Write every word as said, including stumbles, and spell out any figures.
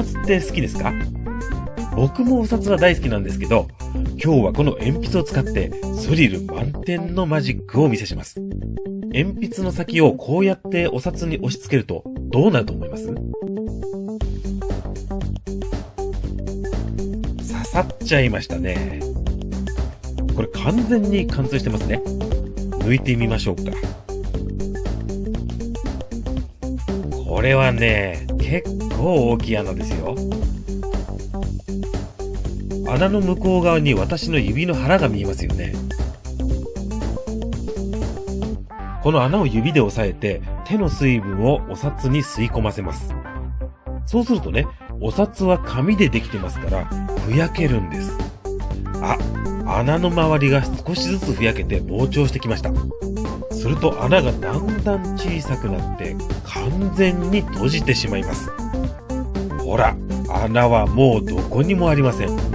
札って好きですか？僕もお札は大好きなんですけど、今日はこの鉛筆を使ってスリル満点のマジックをお見せします。鉛筆の先をこうやってお札に押し付けるとどうなると思います？刺さっちゃいましたね。これ完全に貫通してますね。抜いてみましょうか。これはね、結構大きい穴ですよ。穴の向こう側に私の指の腹が見えますよね。この穴を指で押さえて手の水分をお札に吸い込ませます。そうするとね、お札は紙でできてますからふやけるんです。あ、穴の周りが少しずつふやけて膨張してきました。すると穴がだんだん小さくなって完全に閉じてしまいます。ほら、穴はもうどこにもありません。